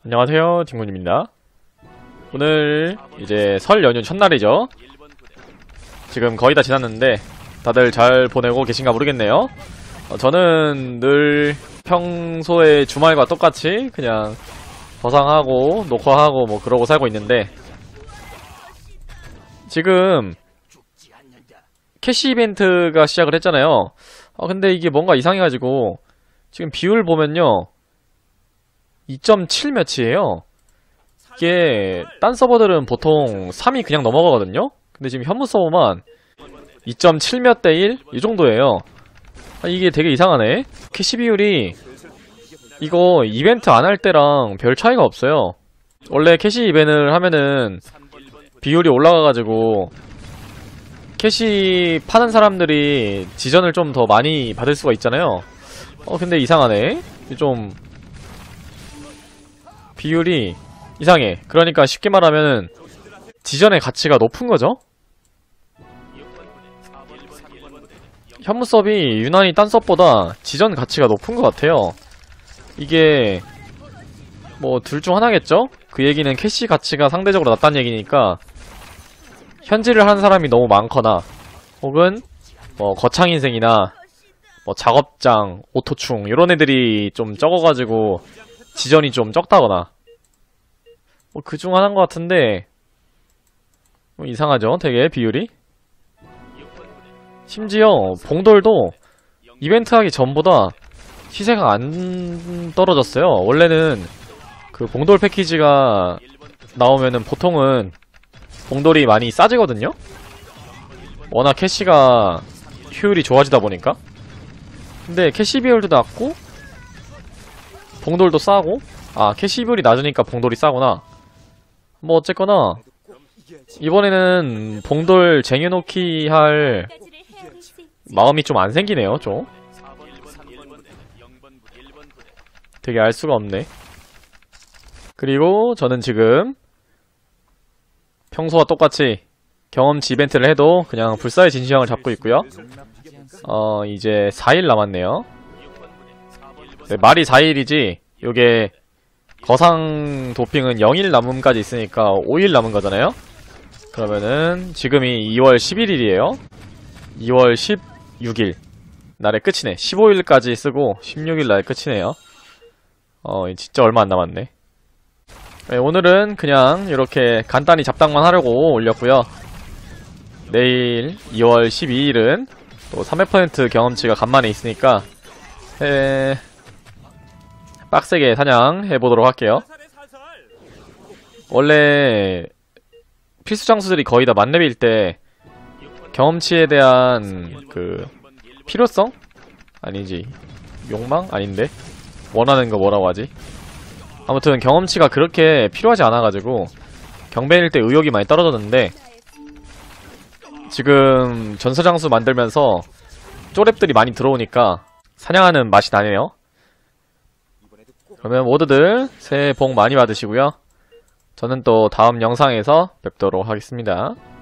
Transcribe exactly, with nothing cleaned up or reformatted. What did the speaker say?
안녕하세요, 딩군입니다. 오늘 이제 설 연휴 첫날이죠. 지금 거의 다 지났는데 다들 잘 보내고 계신가 모르겠네요. 어, 저는 늘 평소에 주말과 똑같이 그냥 버상하고 녹화하고 뭐 그러고 살고 있는데, 지금 캐시 이벤트가 시작을 했잖아요. 어, 근데 이게 뭔가 이상해가지고 지금 비율 보면요 이 점 칠 몇이에요. 이게 딴 서버들은 보통 삼이 그냥 넘어가거든요. 근데 지금 현무 서버만 이 점 칠 몇 대 일? 이 정도예요. 아, 이게 되게 이상하네. 캐시 비율이 이거 이벤트 안 할 때랑 별 차이가 없어요. 원래 캐시 이벤트를 하면은 비율이 올라가가지고 캐시 파는 사람들이 지전을 좀 더 많이 받을 수가 있잖아요. 어 근데 이상하네. 좀 비율이 이상해. 그러니까 쉽게 말하면 지전의 가치가 높은 거죠. 현무 서비 유난히 딴 서버보다 지전 가치가 높은 것 같아요. 이게 뭐 둘 중 하나겠죠? 그 얘기는 캐시 가치가 상대적으로 낮다는 얘기니까 현질을 하는 사람이 너무 많거나, 혹은 뭐 거창인생이나 뭐 작업장, 오토충 이런 애들이 좀 적어가지고 지전이 좀 적다거나, 뭐 그중 하나인 것 같은데 뭐 이상하죠? 되게 비율이. 심지어 봉돌도 이벤트 하기 전보다 시세가 안 떨어졌어요. 원래는 그 봉돌 패키지가 나오면은 보통은 봉돌이 많이 싸지거든요? 워낙 캐시가 효율이 좋아지다 보니까. 근데 캐시 비율도 낮고 봉돌도 싸고, 아 캐시 비율이 낮으니까 봉돌이 싸구나. 뭐 어쨌거나 이번에는 봉돌 쟁여놓기 할 마음이 좀 안 생기네요. 좀 되게 알 수가 없네. 그리고 저는 지금 평소와 똑같이 경험치 이벤트를 해도 그냥 불사의 진시황을 잡고 있고요. 어 이제 사 일 남았네요. 네, 말이 사 일이지 요게 거상 도핑은 영 일 남음까지 있으니까 오 일 남은 거잖아요. 그러면은 지금이 이월 십일일이에요 이월 십육일 날에 끝이네. 십오 일까지 쓰고 십육 일 날에 끝이네요. 어 진짜 얼마 안 남았네. 네, 오늘은 그냥 이렇게 간단히 잡당만 하려고 올렸고요. 내일 이월 십이일은 또 삼백 퍼센트 경험치가 간만에 있으니까 에... 빡세게 사냥해보도록 할게요. 원래 필수 장수들이 거의 다 만렙일 때 경험치에 대한 그 필요성? 아니지, 욕망? 아닌데 원하는 거 뭐라고 하지? 아무튼 경험치가 그렇게 필요하지 않아가지고 경배일 때 의욕이 많이 떨어졌는데, 지금 전서장수 만들면서 쪼랩들이 많이 들어오니까 사냥하는 맛이 나네요. 그러면 모두들 새해 복 많이 받으시고요. 저는 또 다음 영상에서 뵙도록 하겠습니다.